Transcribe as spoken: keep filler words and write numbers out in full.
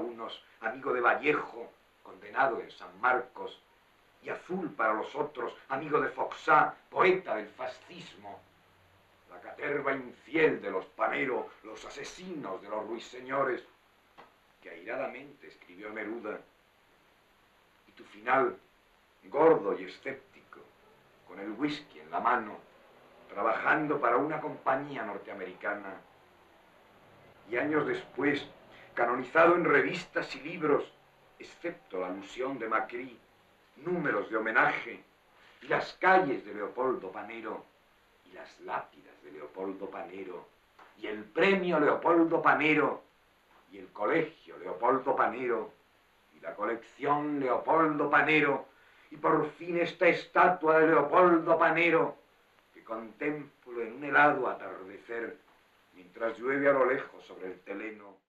unos, amigo de Vallejo, condenado en San Marcos, y Azul para los otros, amigo de Foxá, poeta del fascismo. La caterva infiel de los Panero, los asesinos de los ruiseñores, que airadamente escribió Neruda. Y tu final, gordo y escéptico, con el whisky en la mano, trabajando para una compañía norteamericana. Y años después, canonizado en revistas y libros, excepto la alusión de Macri, números de homenaje, y las calles de Leopoldo Panero, y las lápidas de Leopoldo Panero, y el premio Leopoldo Panero, y el colegio Leopoldo Panero, y la colección Leopoldo Panero, y por fin esta estatua de Leopoldo Panero, que contemplo en un helado atardecer, mientras llueve a lo lejos sobre el Teleno.